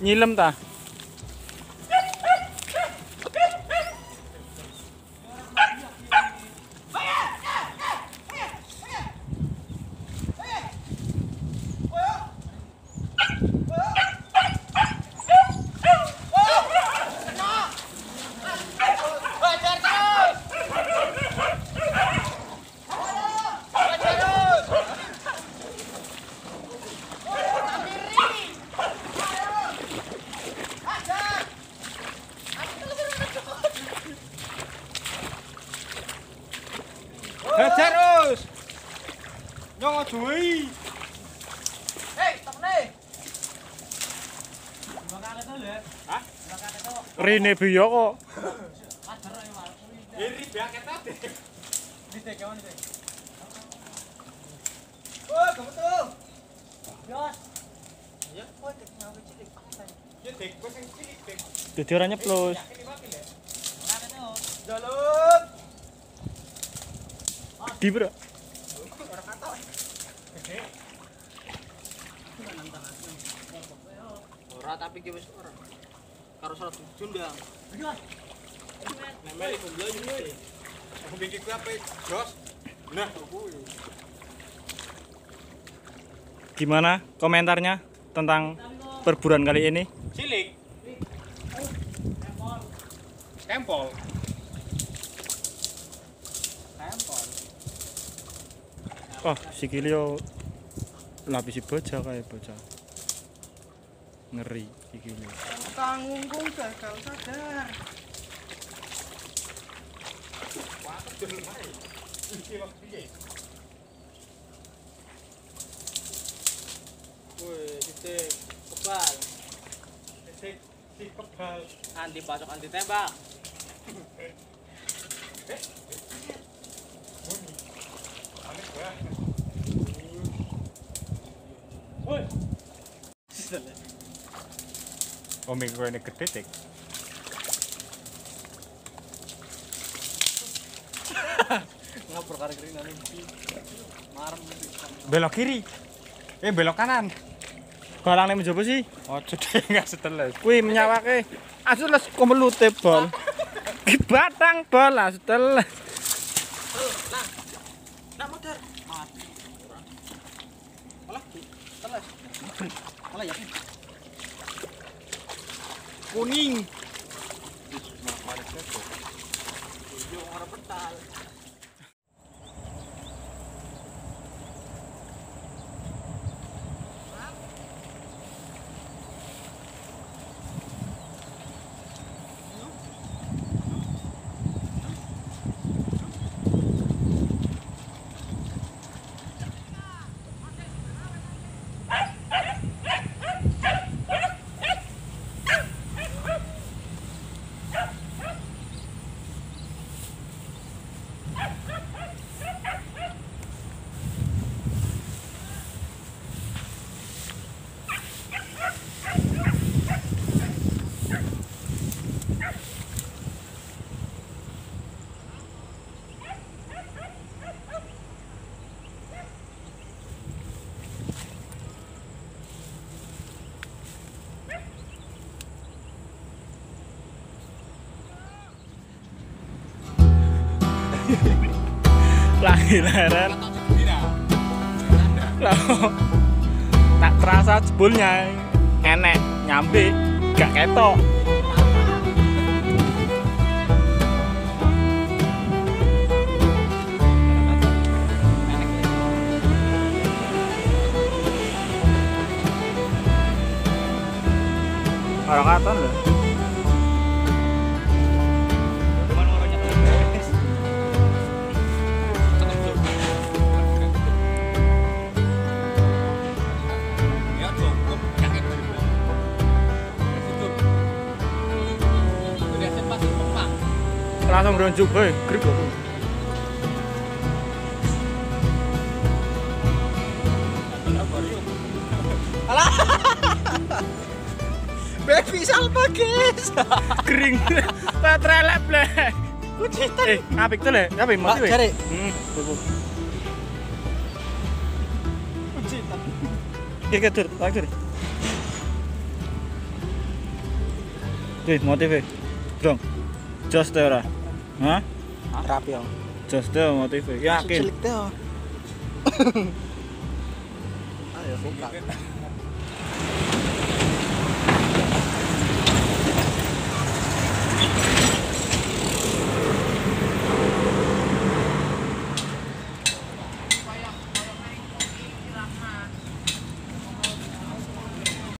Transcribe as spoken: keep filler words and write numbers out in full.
Nyilem ta? Hajar terus. Nyong juwi. Hei, stop nih. Bakal itu lho. Hah? Bakal itu. Rene biyo kok. Hajar ae Mas. Iri baket tadi. Ditek kawan ditek. Oh, kebetul. Yos. Ya, Oh, tek nyawe cilik pakai. ya dek wis sing cilik dek. Dadi ora nyeplos. Yakin wakil ya. Bakal itu. Jalut. Di bro. Ora katok. Gede. Ora tapi ki wis ora. Karo salat jundang. Ayo. Nembel iku mlayu iki. Aku bikin ku apa, Jos? Nah, aku. Gimana komentarnya tentang perburuan kali ini? Cilik. Stempol. Stempol. Oh, sikilio lapisi bocah kayak bocah. Ngeri sikilio. Tangunggung gagal sadar. Wah, kecil mai. Iki waktu piye? Woi, titik kebal. Titik si kebal. Anti bacok anti tembak. Eh. Bunyi. Aneh gua. Woi. Omeng gue ini gede tek. Ngapur kare kiri nang iki. Marem. Belok kiri. Eh belok kanan. Galang nek menjopo sih. Ojo deh enggak seteles. Kuwi menyawake. Asules komelute bol. Ki batang bol lah seteles. Nah. Nak motor. Mati. Malah teles. Malah ya. Kuning. Yo ora betal. Lagi leren. Loh. Tak terasa jebulnya enek nyampe gak ketok. Orang katon lho. Langsung runjuk, hei, grip aku. Alah. Baby salpa, guys. Kering. Patrelep le. Kucitan. Eh, apik tuh le. Apa yang mati we? Cari. Hmm, tuh. Kucitan. Iya, ketur, lanjut. Wih, motive. Brong. Jos teh ora. Hah? Rapi ya. Jos teh motive. Yakin. Cilik teh. Ayo buka.